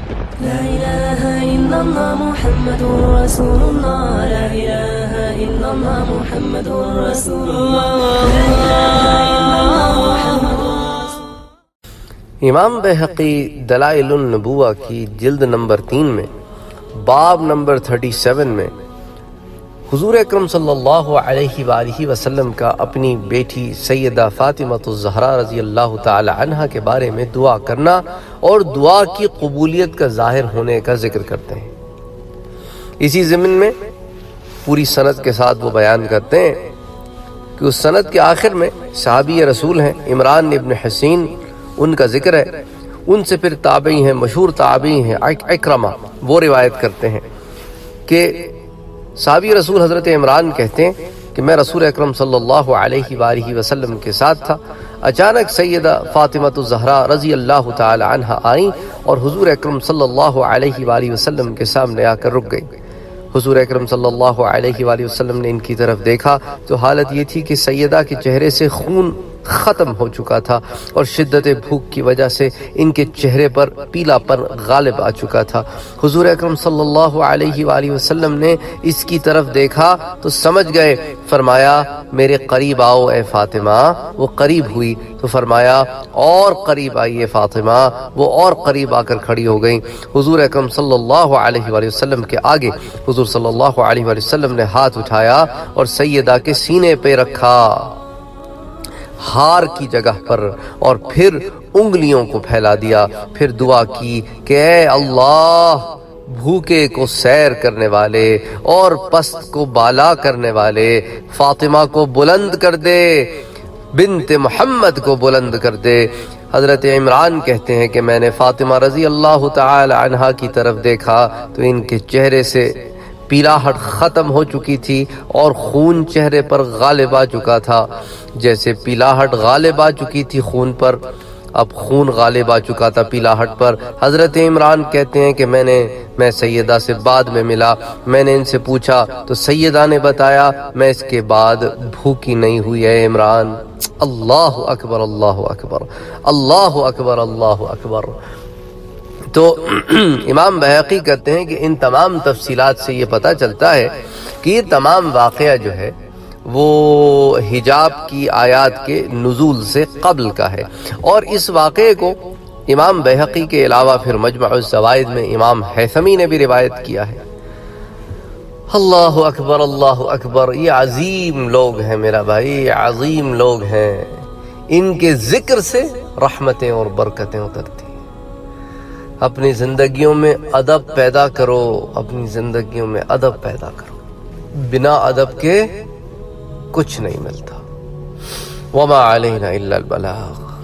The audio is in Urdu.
لا إله إلا الله محمد رسول الله لا إله إلا الله محمد رسول الله لا إله إلا الله محمد امام بہقی دلائل النبوہ کی جلد نمبر 3 میں باب نمبر 37 میں حضور اکرم صلی اللہ علیہ وآلہ وسلم کا اپنی بیٹی سیدہ فاطمہ الزہرا رضی اللہ تعالی عنہ کے بارے میں دعا کرنا اور دعا کی قبولیت کا ظاہر ہونے کا ذکر کرتے ہیں۔ اسی ضمن میں پوری سند کے ساتھ وہ بیان کرتے ہیں کہ اس سند کے آخر میں صحابی رسول ہیں عمران ابن حسین، ان کا ذکر ہے، ان سے پھر تابعی ہیں، مشہور تابعی ہیں اکرمہ، وہ روایت کرتے ہیں کہ صحابی رسول حضرت عمران کہتے ہیں کہ میں رسول اکرم صلی اللہ علیہ وآلہ وسلم کے ساتھ تھا، اچانک سیدہ فاطمہ الزہرا رضی اللہ تعالی عنہ آئیں اور حضور اکرم صلی اللہ علیہ وآلہ وسلم کے سامنے آ کر رک گئیں۔ حضور اکرم صلی اللہ علیہ وآلہ وسلم نے ان کی طرف دیکھا تو حالت یہ تھی کہ سیدہ کے چہرے سے خون ختم ہو چکا تھا اور شدت بھوک کی وجہ سے ان کے چہرے پر پیلا پن غالب آ چکا تھا۔ حضور اکرم صلی اللہ علیہ وآلہ وسلم نے اس کی طرف دیکھا تو سمجھ گئے، فرمایا میرے قریب آؤ اے فاطمہ، وہ قریب ہوئی تو فرمایا اور قریب آئیے فاطمہ، وہ اور قریب آ کر کھڑی ہو گئیں۔ حضور اکرم صلی اللہ علیہ وآلہ وسلم کے آگے حضور صلی اللہ علیہ وآلہ وسلم نے ہاتھ اٹھایا اور سیدہ کے سینے پہ رکھا ہار کی جگہ پر، اور پھر انگلیوں کو پھیلا دیا، پھر دعا کی کہ اے اللہ، بھوکے کو سیر کرنے والے اور پست کو بالا کرنے والے فاطمہ کو بلند کر دے، بنت محمد کو بلند کر دے۔ حضرت عمران کہتے ہیں کہ میں نے فاطمہ رضی اللہ تعالی عنہا کی طرف دیکھا تو ان کے چہرے سے پیلاہٹ ختم ہو چکی تھی اور خون چہرے پر غالب آ چکا تھا، جیسے پیلاہٹ غالب آ چکی تھی خون پر، اب خون غالب آ چکا تھا پیلاہٹ پر۔ حضرت عمران کہتے ہیں کہ میں سیدہ سے بعد میں ملا، میں نے ان سے پوچھا تو سیدہ نے بتایا میں اس کے بعد بھوکی نہیں ہوئی ہے عمران۔ اللہ اکبر اللہ اکبر اللہ اکبر اللہ اکبر۔ تو امام بہقی کہتے ہیں کہ ان تمام تفصیلات سے یہ پتہ چلتا ہے کہ یہ تمام واقعہ جو ہے وہ حجاب کی آیات کے نزول سے قبل کا ہے، اور اس واقعے کو امام بہقی کے علاوہ پھر مجمع الزوائد میں امام حیثمی نے بھی روایت کیا ہے۔ اللہ اکبر اللہ اکبر، یہ عظیم لوگ ہیں میرا بھائی، عظیم لوگ ہیں، ان کے ذکر سے رحمتیں اور برکتیں اترتی ہیں۔ اپنی زندگیوں میں ادب پیدا کرو، اپنی زندگیوں میں ادب پیدا کرو، بنا ادب کے کچھ نہیں ملتا۔ وما علینا الا البلاغ۔